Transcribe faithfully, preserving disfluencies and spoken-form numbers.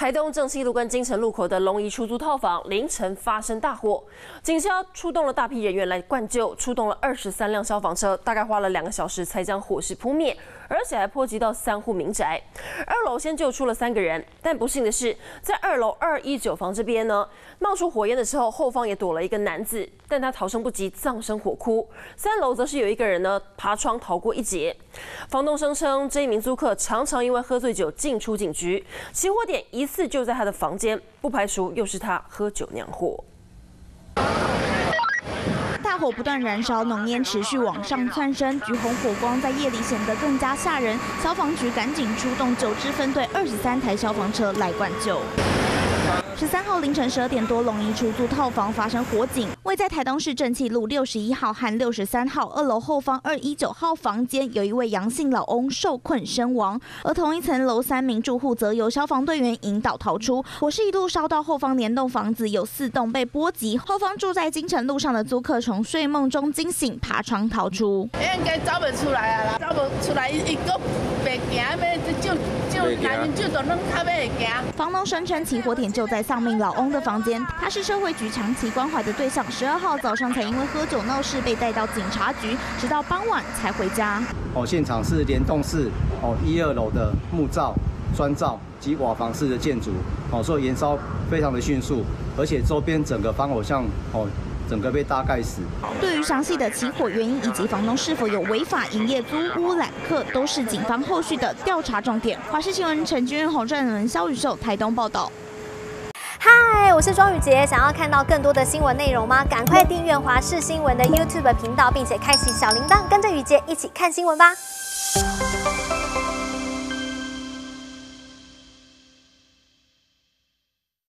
台东正西路跟金城路口的龙怡出租套房凌晨发生大火，警消出动了大批人员来灌救，出动了二十三辆消防车，大概花了两个小时才将火势扑灭，而且还波及到三户民宅。二楼先救出了三个人，但不幸的是，在二楼二一九房这边呢，冒出火焰的时候，后方也躲了一个男子，但他逃生不及，葬身火窟。三楼则是有一个人呢爬窗逃过一劫。房东声称，这一名租客常常因为喝醉酒进出警局，起火点疑似就在他的房间，不排除又是他喝酒酿祸。 大火不断燃烧，浓烟持续往上窜升，橘红火光在夜里显得更加吓人。消防局赶紧出动九支分队、二十三台消防车来灌救。十三号凌晨十二点多，龙怡出租套房发生火警，位在台东市正气路六十一号和六十三号二楼后方二一九号房间，有一位杨姓老翁受困身亡，而同一层楼三名住户则由消防队员引导逃出。火势一路烧到后方连栋房子，有四栋被波及。后方住在金城路上的租客从睡梦中惊醒，爬窗逃出。 应该走不出来啊啦，走不出来，伊个白行，要就就男人就都扔他白行。 房东声称起火点就在丧命老翁的房间，他是社会局长期关怀的对象。十二号早上才因为喝酒闹事被带到警察局，直到傍晚才回家。 哦，现场是联动式哦一二楼的木造、砖造及瓦房式的建筑，哦，所以燃烧非常的迅速，而且周边整个防火巷哦。整个被大盖死。 对于详细的起火原因以及房东是否有违法营业租屋揽客，都是警方后续的调查重点。华视新闻陈君仁、洪振伦、肖宇秀台东报道。 嗨，我是庄宇杰。想要看到更多的新闻内容吗？赶快订阅华视新闻的 YouTube 频道，并且开启小铃铛，跟着宇杰一起看新闻吧。